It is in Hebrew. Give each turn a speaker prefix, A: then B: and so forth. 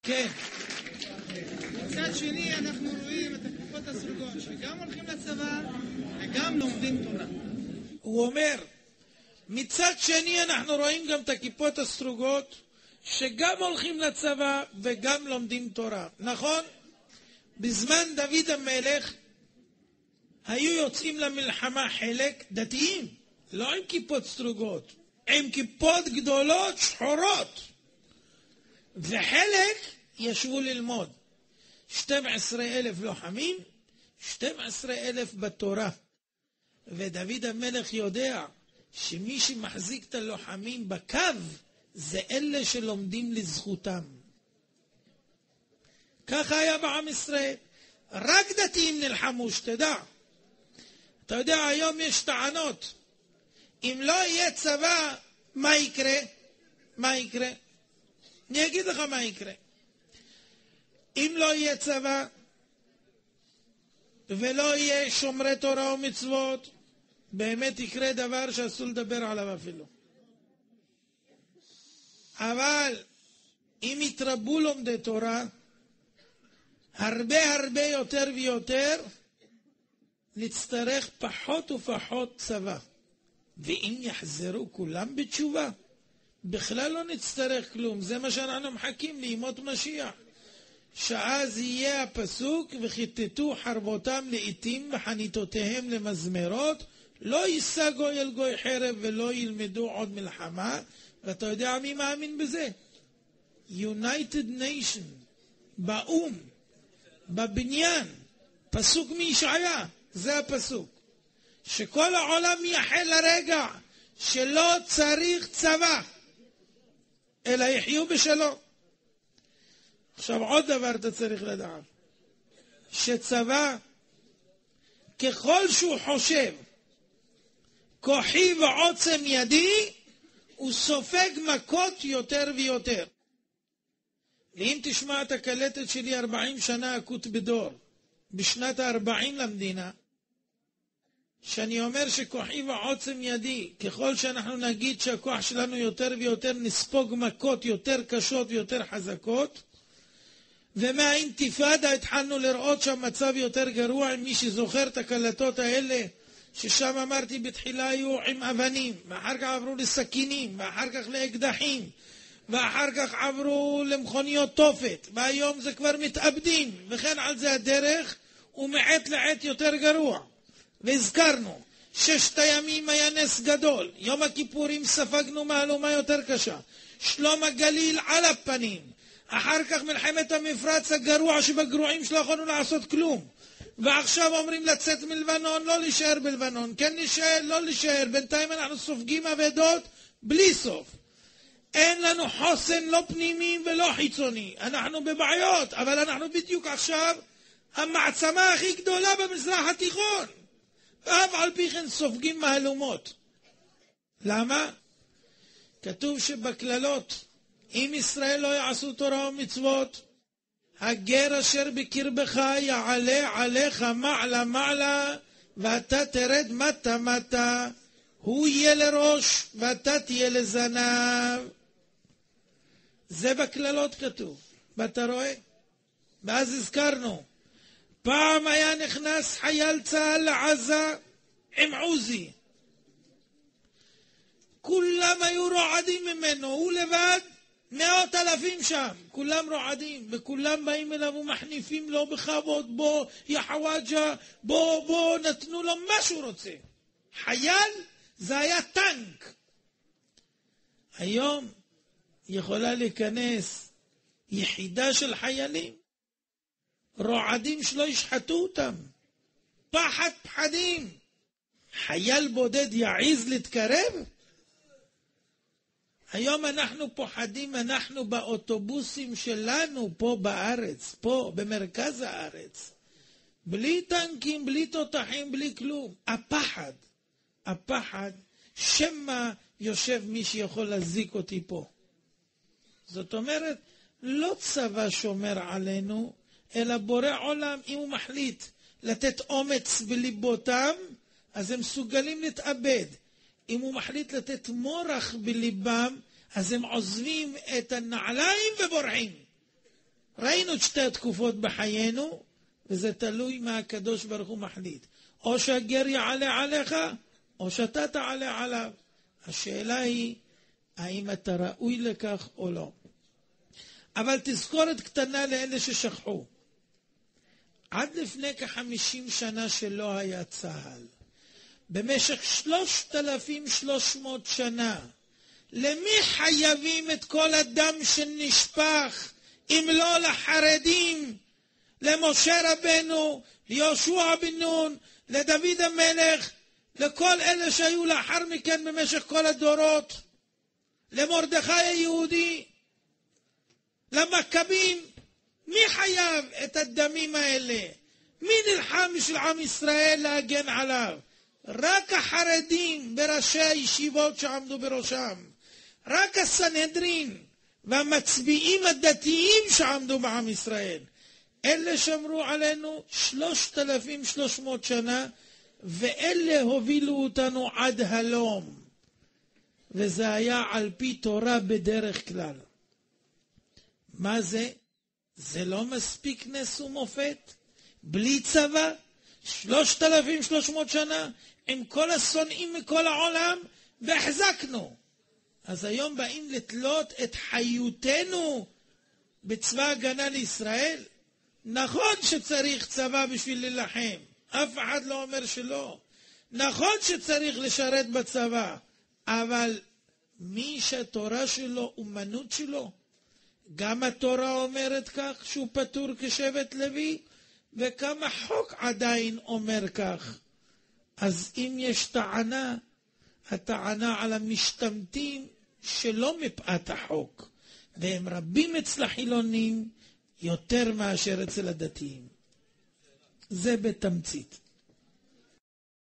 A: כן.
B: מצד שני אנחנו רואים את הכיפות הסרוגות שגם הולכים לצבא וגם לומדים תורה.
A: הוא אומר, מצד שני אנחנו רואים גם את הכיפות הסרוגות שגם הולכים לצבא וגם לומדים תורה. נכון? בזמן דוד המלך היו יוצאים למלחמה חלק דתיים, לא עם כיפות סרוגות, עם כיפות גדולות שחורות, וחלק ישבו ללמוד. 12,000 לוחמים, 12,000 בתורה. ודוד המלך יודע שמי שמחזיק את הלוחמים בקו זה אלה שלומדים לזכותם. ככה היה בעם ישראל. רק דתיים נלחמו, שתדע. אתה יודע, היום יש טענות. אם לא יהיה צבא, מה יקרה? מה יקרה? אני אגיד לך מה יקרה. אם לא יהיה צבא, ולא יהיה שומרי תורה ומצוות, באמת יקרה דבר שאסור לדבר עליו אפילו. אבל אם יתרבו לומדי תורה, הרבה יותר ויותר, נצטרך פחות ופחות צבא. ואם יחזרו כולם בתשובה, בכלל לא נצטרך כלום. זה מה שאנחנו מחכים לימות משיח. שאז יהיה הפסוק, וכיתתו חרבותם לעתים וחניתותיהם למזמרות, לא יישא גוי אל גוי חרב ולא ילמדו עוד מלחמה. ואתה יודע מי מאמין בזה? United Nation, באום, בבניין, פסוק מישעיה, זה הפסוק. שכל העולם יחל לרגע שלא צריך צבא, אלא יחיו בשלום. עכשיו עוד דבר אתה צריך לדעת, שצבא, ככל שהוא חושב, כוחי ועוצם ידי, הוא סופג מכות יותר ויותר. ואם תשמע את הקלטת שלי 40 שנה אקוט בדור, בשנת ה-40 למדינה, שאני אומר שכוחי ועוצם ידי, ככל שאנחנו נגיד שהכוח שלנו יותר ויותר נספוג מכות יותר קשות ויותר חזקות, ומהאינתיפאדה התחלנו לראות שהמצב יותר גרוע. עם מי שזוכר את הקלטות האלה, ששם אמרתי בתחילה היו עם אבנים, ואחר כך עברו לסכינים, ואחר כך לאקדחים, ואחר כך עברו למכוניות תופת, והיום זה כבר מתאבדים, וכן על זה הדרך, ומעט לעט יותר גרוע. והזכרנו, 6 הימים היה נס גדול, יום הכיפורים ספגנו מהלומה יותר קשה, שלום הגליל על הפנים, אחר כך מלחמת המפרץ הגרוע שבגרועים שלא יכולנו לעשות כלום, ועכשיו אומרים לצאת מלבנון, לא להישאר בלבנון, כן להישאר, לא להישאר, בינתיים אנחנו סופגים אבדות בלי סוף. אין לנו חוסן לא פנימי ולא חיצוני, אנחנו בבעיות, אבל אנחנו בדיוק עכשיו המעצמה הכי גדולה במזרח התיכון, ואף על פי כן סופגים מהלומות. למה? כתוב שבכללות, אם ישראל לא יעשו תורה ומצוות, הגר אשר בקרבך יעלה עליך מעלה מעלה, ואתה תרד מטה מטה, הוא יהיה לראש ואתה תהיה לזנב. זה בכללות כתוב, ואתה רואה? ואז הזכרנו, פעם היה נכנס חייל צהל לעזה עם עוזי, כולם היו רועדים ממנו, הוא לבד 100,000 שם, כולם רועדים, וכולם באים אליו ומחניפים לו בכבוד, בוא יא חוואג'ה, בוא, נתנו לו מה שהוא רוצה. חייל זה היה טנק. היום יכולה להיכנס יחידה של חיילים, רועדים שלא ישחטו אותם, פחדים. חייל בודד יעיז להתקרב? היום אנחנו פוחדים, אנחנו באוטובוסים שלנו פה בארץ, פה במרכז הארץ, בלי טנקים, בלי תותחים, בלי כלום. הפחד, שמה יושב מי שיכול להזיק אותי פה. זאת אומרת, לא צבא שומר עלינו, אלא בורא עולם. אם הוא מחליט לתת אומץ בליבותם, אז הם מסוגלים להתאבד. אם הוא מחליט לתת מורח בליבם, אז הם עוזבים את הנעליים ובורחים. ראינו את שתי התקופות בחיינו, וזה תלוי מה הקדוש ברוך הוא מחליט. או שהגר יעלה עליך, או שאתה תעלה עליו. השאלה היא, האם אתה ראוי לכך או לא. אבל תזכורת קטנה לאלה ששכחו. עד לפני כ-50 שנה שלא היה צהל. במשך 3,300 שנה, למי חייבים את כל הדם שנשפך, אם לא לחרדים, למשה רבנו, ליהושע בן נון, לדוד המלך, לכל אלה שהיו לאחר מכן במשך כל הדורות, למרדכי היהודי, למכבים? מי חייב את הדמים האלה? מי נלחם בשביל עם ישראל להגן עליו? רק החרדים בראשי הישיבות שעמדו בראשם, רק הסנהדרין והמצביעים הדתיים שעמדו בעם ישראל. אלה שמרו עלינו 3,300 שנה, ואלה הובילו אותנו עד הלום. וזה היה על פי תורה בדרך כלל. מה זה? זה לא מספיק נס ומופת? בלי צבא? 3,300 שנה? עם כל השונאים מכל העולם? והחזקנו. אז היום באים לתלות את חיותנו בצבא הגנה לישראל? נכון שצריך צבא בשביל ללחם. אף אחד לא אומר שלא. נכון שצריך לשרת בצבא. אבל מי שהתורה שלו, אומנות שלו, גם התורה אומרת כך שהוא פטור כשבט לוי, וגם החוק עדיין אומר כך. אז אם יש טענה, הטענה על המשתמטים שלא מפאת החוק, והם רבים אצל החילונים יותר מאשר אצל הדתיים. זה בתמצית.